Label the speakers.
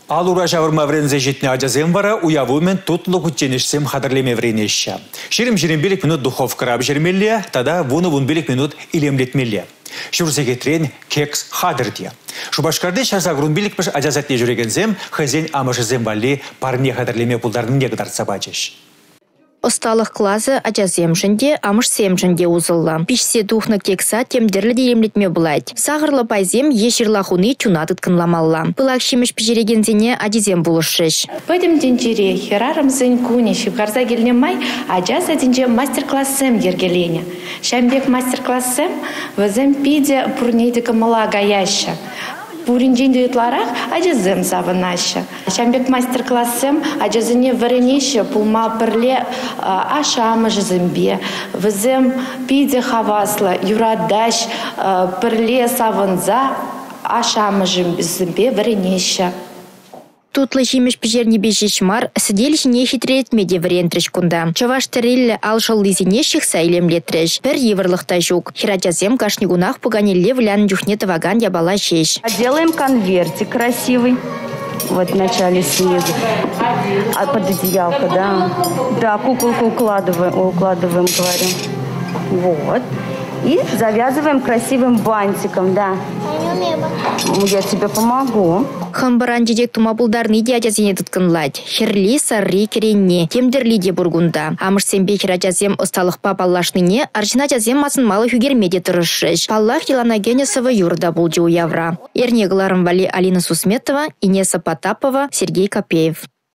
Speaker 1: Ал ура жавырма врензе жетіне ажазем вара уяву мен тутлы күтченішсем хадырлеме вренеші. Шерім белік минут духов краб жермелі, тада вуны белік минут илемлетмелі. Шурзеге трен кекс хадырдия. Шубашкарды шарсагрун белік піш ажазатне жүрегензем, хазен амышызем вали парне хадырлеме пулдарын негдар сабачыш.
Speaker 2: Осталых классы ажаземшінде, амышсемшінде узылла. Пишсе тухны кекса темдерлі деремлетме бұлайд. Сағырлы пайзем ешірлахуны чунатыт кынламалла. Пылак шимеш пижерегензене ажизем булышыш.
Speaker 3: Пөдім денчере, херарым зын кунеші, гарза келнемай, ажаз адинже мастер-классым ергелене. Шамбек мастер-классым, візім пиде пурнейді кымыла гаяшы. Буринжинде ютларах ажазым савынашы. Шамбек мастер-классым ажазыне варенеші пулма пірле ашамы жызымбе. Візім пиде хаваслы юрадаш пірле савынза ашамы жызымбе варенеші.
Speaker 2: Тутлы жимеш пижерни бежешмар, сиделиш не хитрет меде врентреш кунда. Чаваш терилле алшал лизинеших сайлемлетреш. Пер еврлыхта жук. Хирачазем кашнигунах пуганелле влян дюхне таваган ябала шеш.
Speaker 4: Делаем конвертик красивый. Вот в начале снизу. А под одеялко, да. Да, куколку укладываем, говорим. Вот. И завязываем красивым бантиком, да. Я тебе помогу.
Speaker 2: Хамбаран дедек тумабулдарны дядязене тұткынлайд. Херли сарри керенне, темдерли де бургунда. Амышсембе хирачазем осталық папаллашныне, аржиначазем масын малы хүгермеде тұрышыш. Паллах Елана Генесова юрда булджи уявра. Эрнегларым вали Алина Сусметова, Инеса Потапова, Сергей Копеев.